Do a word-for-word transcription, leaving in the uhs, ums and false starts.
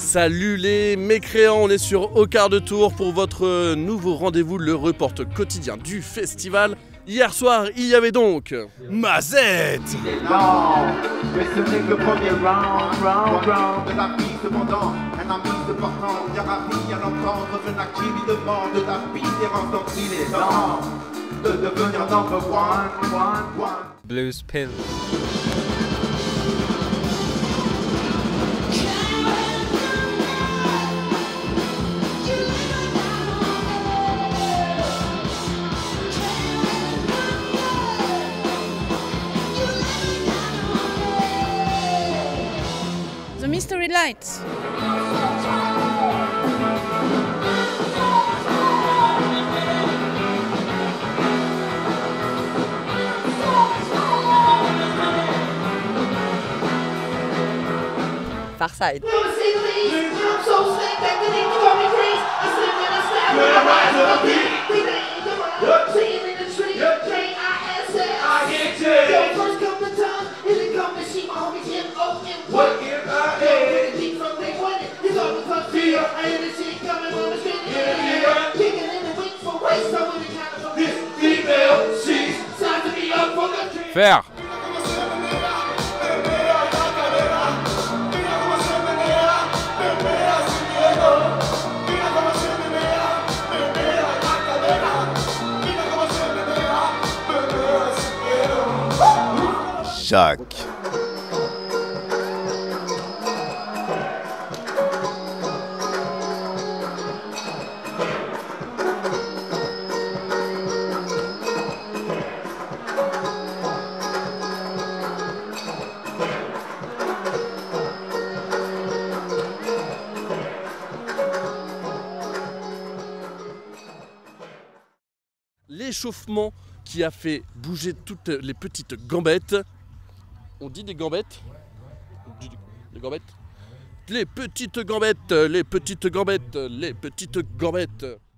Salut les mécréants, on est sur Au quart de tour pour votre nouveau rendez-vous, le report quotidien du festival. Hier soir, il y avait donc Mazette. Il est lent, mais ce n'est que le premier round, round, round de la vie. Cependant, un ami se portant, bien rapide à l'entendre, jeune actif, il demande de la différence, donc il est temps de devenir number one, one, one. Blues Pill. The Mystery Lights. Far Side. Faire. Jacques. L'échauffement qui a fait bouger toutes les petites gambettes. On dit des gambettes? On dit des gambettes? Les petites gambettes, les petites gambettes, les petites gambettes.